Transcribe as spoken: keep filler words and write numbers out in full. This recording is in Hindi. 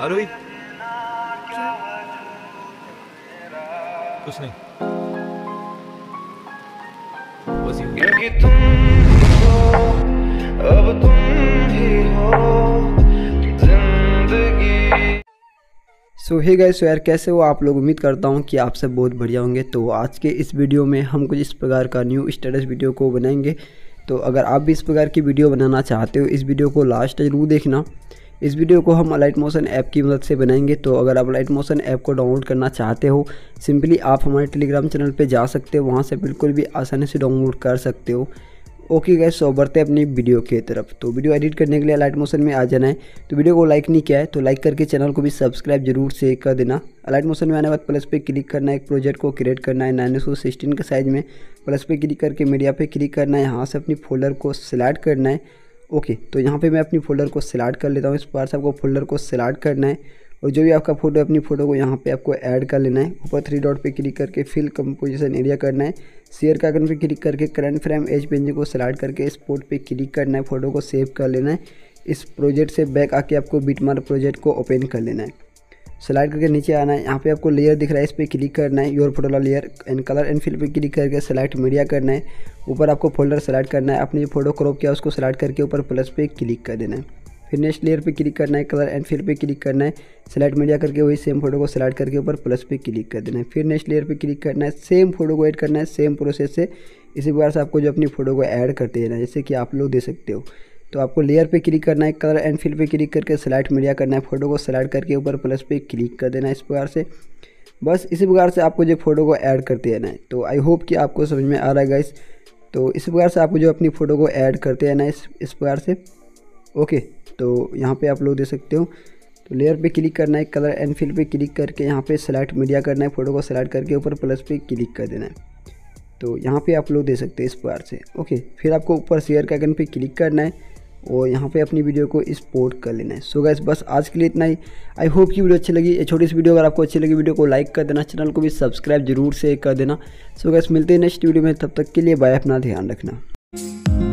रोहित, क्या? कुछ नहीं, बस यूं ही। क्योंकि तुम हो, अब तुम ही हो जिंदगी। सो हे गाइस, सो यार कैसे हो आप लोग। उम्मीद करता हूँ कि आप सब बहुत बढ़िया होंगे। तो आज के इस वीडियो में हम कुछ इस प्रकार का न्यू स्टेटस वीडियो को बनाएंगे। तो अगर आप भी इस प्रकार की वीडियो बनाना चाहते हो, इस वीडियो को लास्ट जरूर देखना। इस वीडियो को हम लाइट मोशन ऐप की मदद से बनाएंगे। तो अगर आप लाइट मोशन ऐप को डाउनलोड करना चाहते हो, सिंपली आप हमारे टेलीग्राम चैनल पे जा सकते हो, वहाँ से बिल्कुल भी आसानी से डाउनलोड कर सकते हो। ओके गाइस, सो बढ़ते हैं अपनी वीडियो की तरफ। तो वीडियो एडिट करने के लिए लाइट मोशन में आ जाना है। तो वीडियो को लाइक नहीं किया है तो लाइक करके चैनल को भी सब्सक्राइब जरूर से कर देना। लाइट मोशन में आने के बाद प्लस पे क्लिक करना है, एक प्रोजेक्ट को क्रिएट करना है नाइन सौ सिक्सटीन के साइज़ में। प्लस पे क्लिक करके मीडिया पे क्लिक करना है, यहाँ से अपनी फोल्डर को सिलेक्ट करना है। ओके, तो यहाँ पे मैं अपनी फोल्डर को सिलेक्ट कर लेता हूँ। इस बार से आपको फोल्डर को सिलेक्ट करना है और जो भी आपका फोटो है अपनी फ़ोटो को यहाँ पे आपको ऐड कर लेना है। ऊपर थ्री डॉट पे क्लिक करके फिल कंपोजिशन एरिया करना है। शेयर का आइकन पे क्लिक करके करंट फ्रेम एज पेंजिंग को सिलेक्ट करके स्पॉट पे क्लिक करना है, फ़ोटो को सेव कर लेना है। इस प्रोजेक्ट से बैक आके आपको बिटमार्क प्रोजेक्ट को ओपन कर लेना है। स्लाइड करके नीचे आना है, यहाँ पे आपको लेयर दिख रहा है, इस पर क्लिक करना है। Your photo layer and colour and fill पे क्लिक करके सेलेक्ट मीडिया करना है। ऊपर आपको फोल्डर सेलेक्ट करना है, अपनी जो फोटो क्रॉप किया उसको सेलेक्ट करके ऊपर प्लस पे क्लिक कर देना है। फिर नेक्स्ट लेयर पे क्लिक करना है, कलर एंड फिल पे क्लिक करना है, सेलेक्ट मीडिया करके वही सेम फोटो को सेलेक्ट करके ऊपर प्लस पे क्लिक कर देना है। फिर नेक्स्ट लेयर पे क्लिक करना है, सेम फोटो को ऐड करना है, सेम प्रोसेस से इसी प्रकार से आपको जो अपनी फोटो को ऐड करते रहना है, जैसे कि आप लोग दे सकते हो। तो आपको लेयर पे क्लिक करना है, कलर एंड फिल पे क्लिक करके सेलेक्ट मीडिया करना है, फोटो को सेलेक्ट करके ऊपर प्लस पे क्लिक कर देना है। इस प्रकार से बस इसी प्रकार से आपको जो फोटो को ऐड करते रहना है। तो आई होप कि आपको समझ में आ रहा है गाइस। तो इस प्रकार से आपको जो अपनी फ़ोटो को ऐड करते रहना है इस इस प्रकार से। ओके, तो यहाँ पे आप लोग दे सकते हो। तो लेयर पे क्लिक करना है, कलर एंड फिल पे क्लिक करके यहाँ पे सेलेक्ट मीडिया करना है, फोटो को सेलेक्ट करके ऊपर प्लस पे क्लिक कर देना है। तो यहाँ पे आप लोग दे सकते हैं इस प्रकार से। ओके, फिर आपको ऊपर शेयर के आइकन पे क्लिक करना है और यहाँ पे अपनी वीडियो को एक्सपोर्ट कर लेना है। सो गाइस, बस आज के लिए इतना ही। आई होप कि वीडियो अच्छी लगी। ये छोटी सी वीडियो अगर आपको अच्छी लगी, वीडियो को लाइक कर देना, चैनल को भी सब्सक्राइब जरूर से कर देना। सो गाइस, मिलते हैं नेक्स्ट वीडियो में, तब तक के लिए बाय, अपना ध्यान रखना।